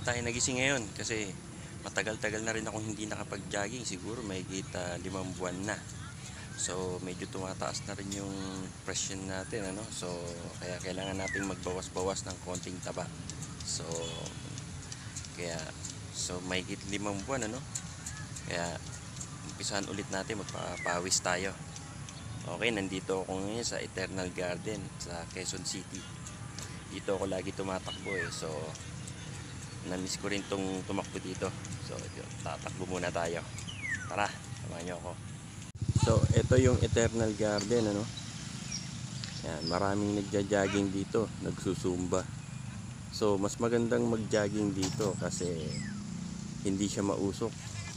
tayo nagising ngayon kasi matagal-tagal na rin akong hindi nakapag-jogging. Siguro may 5 buwan na. So medyo tumataas na rin yung presyon natin, ano? So kaya kailangan nating magbawas-bawas ng konting taba. So kaya may 5 buwan, ano? Kaya umpisahan ulit natin, magpapawis tayo. Okay, nandito ako ngayon sa Eternal Garden sa Quezon City. Dito ako lagi tumatakbo So na-miss ko rin tong tumakbo dito. So tatakbo muna tayo. Tara, samahan niyo ako. So ito yung Eternal Garden, ano? Yan, maraming nagja-jogging dito, nagsusumba. So mas magandang mag-jogging dito kasi hindi siya mausok.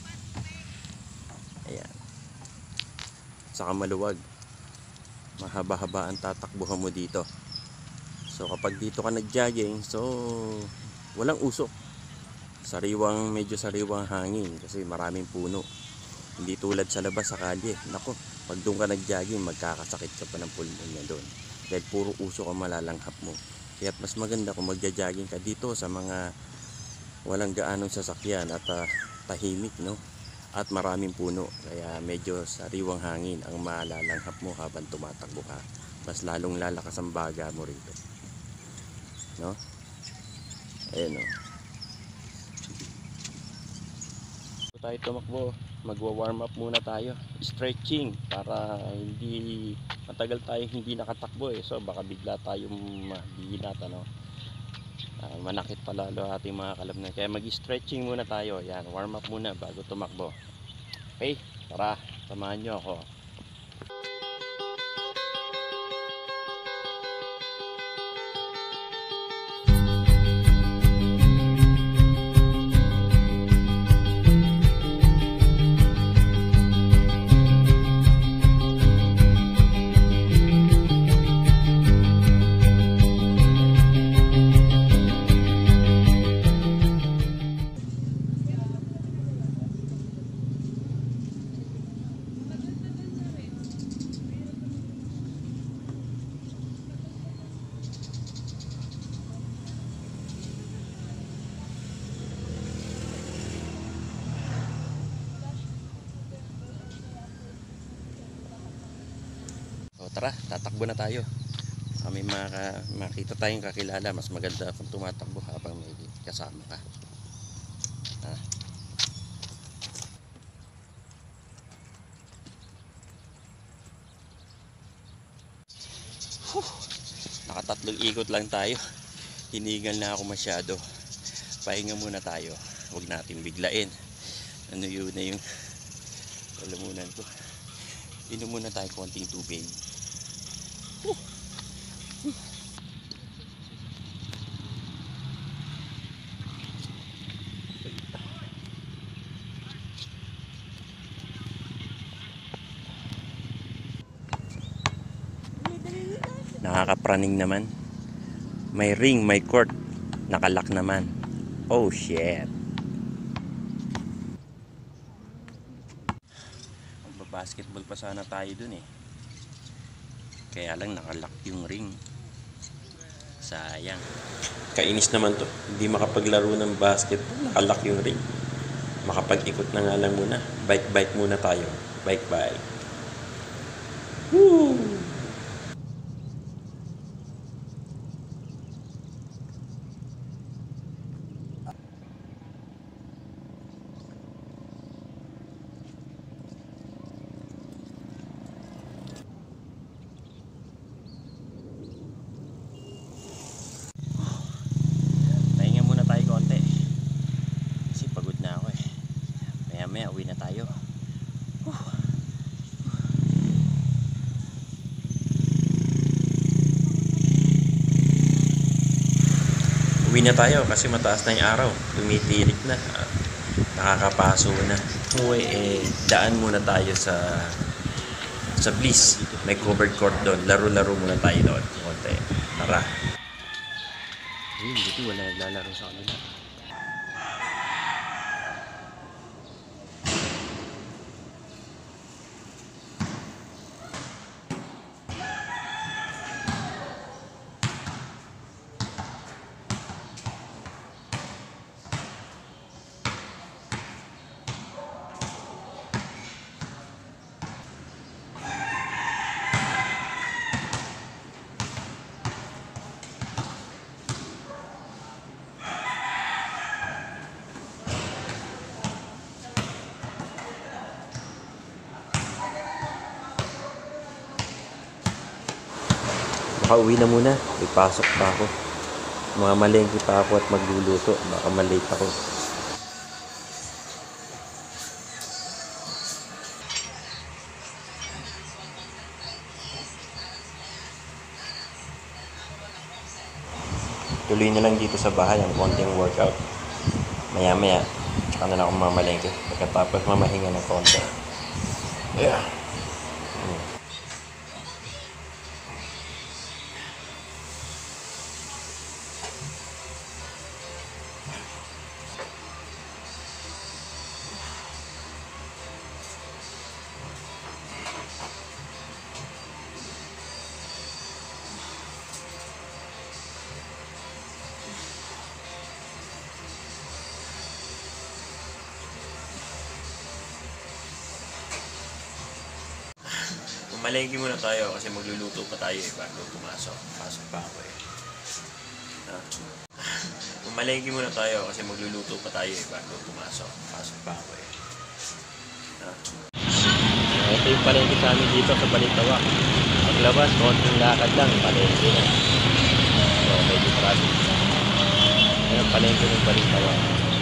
Ayan. Saka maluwag. Mahaba-haba ang tatakbuhan mo dito. So kapag dito ka nag-jogging, so walang usok. Medyo sariwang hangin kasi maraming puno. Hindi tulad sa labas sa kalye. Nako, pag doon ka nag-jogging, magkakasakit ka pa ng pulmonya doon. Dahil puro usok ang malalanghap mo. Kaya mas maganda kung magja-jogging ka dito sa mga walang gaanong sasakyan at tahimik, no? At maraming puno. Kaya medyo sariwang hangin ang malalanghap mo habang tumatakbo ka. Mas lalong lalakas ang baga mo rito. No? Ayan, no? So tayo tumakbo, magwa-warm up muna tayo. Stretching para hindi matagal tayo hindi nakatakbo So baka bigla tayong mabilat, ano? Manakit palalo ating mga kalabnan. Kaya mag-stretching muna tayo. Yan, warm up muna bago tumakbo. Okay, tara, samahan nyo ako. Tara, tatakbo na tayo. May makita tayong kakilala. Mas maganda kung tumatakbo habang may kasama ka. Nakatatlong ikot lang tayo. Hinigal na ako masyado. Pahinga muna tayo. Huwag natin biglain. Ano yun na yung lalamunan ko. Inom muna tayo konting tubig. Nakakapraning naman. May ring, may court. Nakalock naman. Oh shit. Magbabasketball pa sana tayo dun Kaya lang nakalock yung ring. Sayang. Kainis naman to. Hindi makapaglaro ng basketball. Nakalock yung ring. Makapag-ikot na nga lang muna. Bike muna tayo. Bike. Woo! Maya uwi na tayo. Uwi na tayo kasi mataas na yung araw. Tumitirik na. Nakakapaso na. Daan muna tayo sa Bliss. May covered court doon. Laro-laro muna tayo doon. Konti. Tara. Buti wala naglalaro sa kanila. Nakauwi na muna. May pasok pa ako. Mga malengke pa ako at magluluto. Baka malate ako. Tuloy na lang dito sa bahay ang konting workout. Maya-maya, tsaka na lang ako mamalengke. Pagkatapos mamahinga ng konti. Yeah. Malengke muna tayo kasi magluluto pa tayo bago pumasok. Pasok pa ako Malengke muna tayo kasi magluluto pa tayo bago pumasok. Pasok pa ako Ito yung palengke sa amin dito sa Balintawak. Paglabas, konting lakad lang, palengke na. So, medyo traffic. Ayan, palengke ng Balintawak.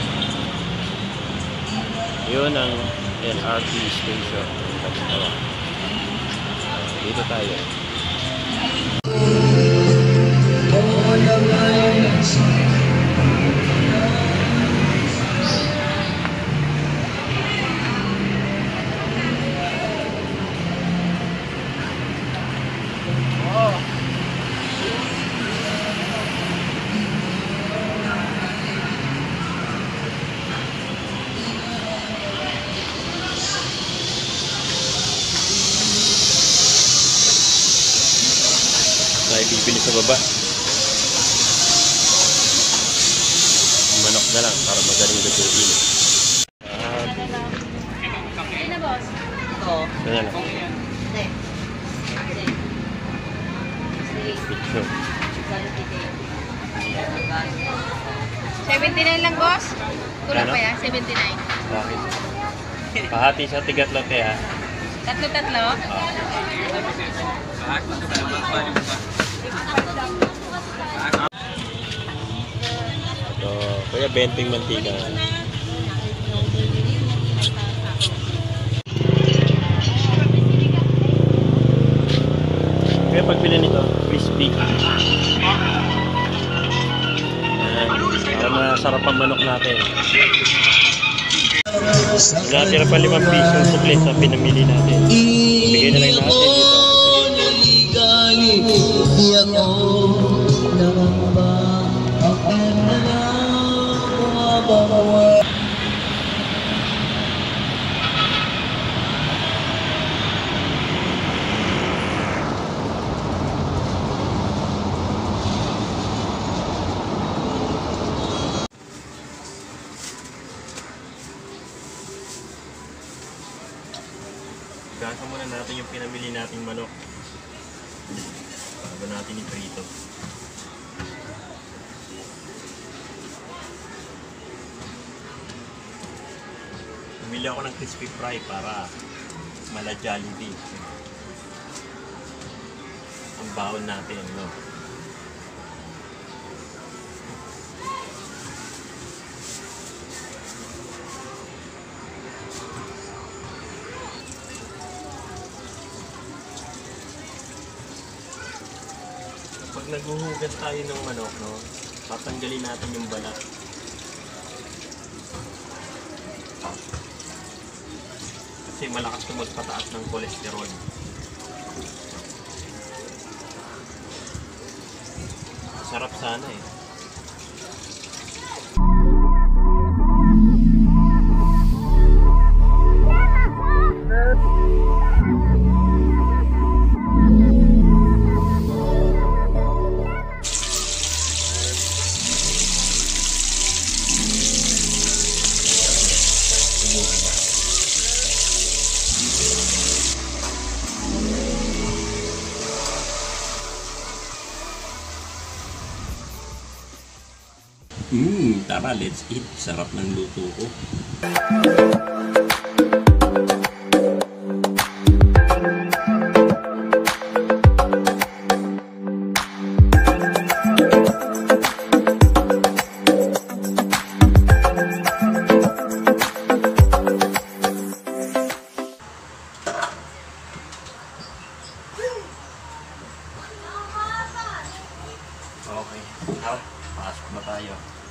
Yun ang LRT station ng Balintawak. Dito tayo. Tayo bibili sa baba. Manok na lang para madaling lutuin. Ano na, boss? Oo. Kanya na. Hindi. Picture. 79 lang, boss? Kulang Ano? pa yan? 79. Bakit? Pahati sa tigatlote ha. Tatlo-tatlo? So, kuya, 20 mantika. Kaya pagbili nito, crispy. Ayan, para masarap ang manok natin. Natira pa 5 piso suklet sa pinamili natin. Bigay na lang natin dito. Gasa muna natin yung pinamili nating manok bago natin iprito. Bumili ako ng crispy fry para mala Jollibee ang baon natin, no? Pag naghuhugas tayo ng manok, no, tatanggalin natin yung balat. Kasi malakas ito magpataas ng kolesterol. Sarap sana eh. Tara, let's eat. Sarap ng luto ko. Tara, pasok na tayo.